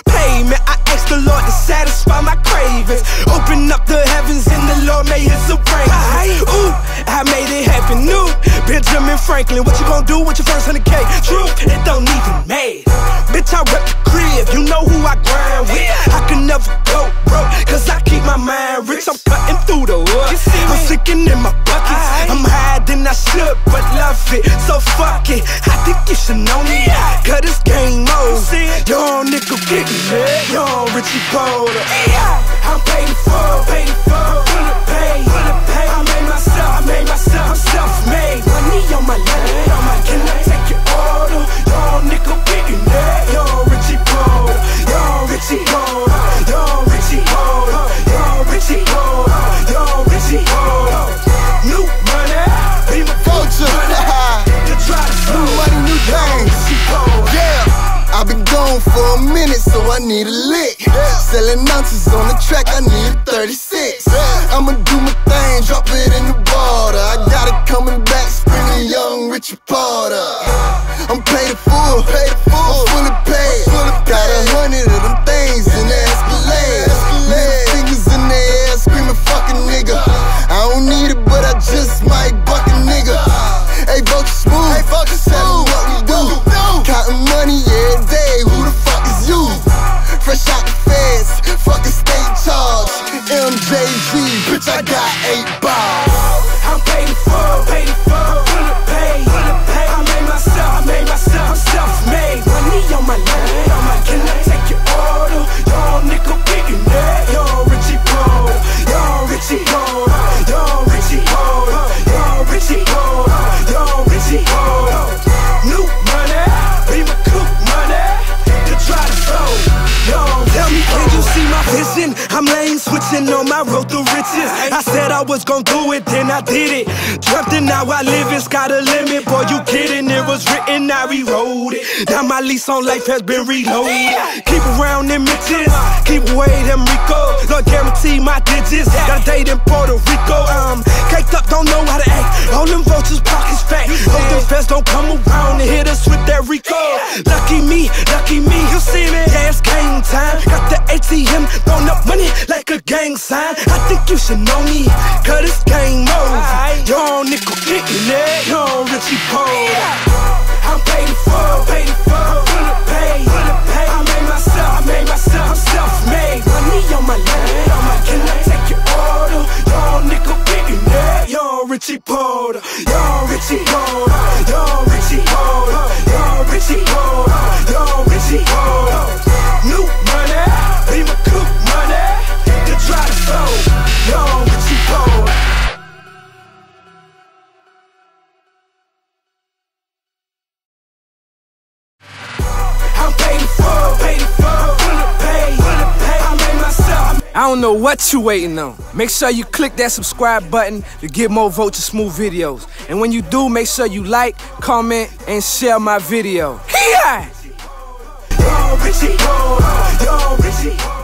payment. I ask the Lord to satisfy my cravings. Open up the heavens and the Lord made his arrangements. Ooh, I made it happen. New Benjamin Franklin, what you gonna do with your first 100K? Truth, it don't even matter. Bitch, I rep the crib, you know who I grind with. I can never go broke, cause I keep my mind rich. I'm cutting through the wood, I'm sinking in my buckets. I'm higher than I should, but love it, so fuck it. I think you should know me, cause it's game mode. Young nigga getting it, young Richie Porter. I'm paid for, full of pay. I made myself, I'm self-made. Money on my lap, can I take your order? Young nigga getting it, young Richie Porter. Young Richie Porter, young Richie Porter, young Richie Porter, young Richie Porter. New money, be my culture. New money, new things. Yeah, I've been gone for a minute, so I need a lick. Selling ounces on the track, I need a 36. I'ma do my thing, drop it in the water. I got it coming back, springing young Richie Porter. I'm paid full, I'm fully paid. Got 100 of them things in the Escalade. Middle fingers in the air, screaming fucking nigga. I don't need it, but I just might buck a nigga. Hey, Vulture Smooth, tell them what we do. Counting money every day, who the fuck is you? Fresh out the feds, fucking state charge. MJG, bitch, I got 8 balls. I'm paid for, full of pay. I made myself, I'm self-made. Money on my lap, can I take your order? Young nigga getting it, young Richie Porter, young Richie Porter, young Richie Porter, young Richie Porter, young Richie Porter. New money, be my cook money, to try to flow. Young, tell me, can you see my vision? I'm lane switching on my road to riches. I said I was gon' do it, then I did it. Dreamt it, now I live, it's got a limit. Boy, you kidding, it was written, I rewrote it. Now my lease on life has been reloaded. Keep around them bitches, keep away them Rico. Lord guarantee my digits, got a date in Puerto Rico. Caked up, don't know how to act. All them vultures pockets fat. Hope them feds don't come around and hit us with that Rico. Lucky me, you see me? Yeah, it's game time. Got the ATM, throwing up money like a gang sign. I think you should know me, cause it's game mode. Young nigga getting it, young Richie Porter. I'm paid for, full of pay. I made myself, I'm self-made. Money on my lap, can I take your order? Young nigga getting it, young Richie Porter, young Richie Porter, young Richie Porter, young Richie Porter, young Richie Porter. New money, be my cook money, to try to flow. Young Richie Porter. I'm paid for, full of pay. I made myself. I don't know what you waiting on. Make sure you click that subscribe button to get more Vulture Smooth videos. And when you do, make sure you like, comment, and share my video. Young Richie Porter, young Richie.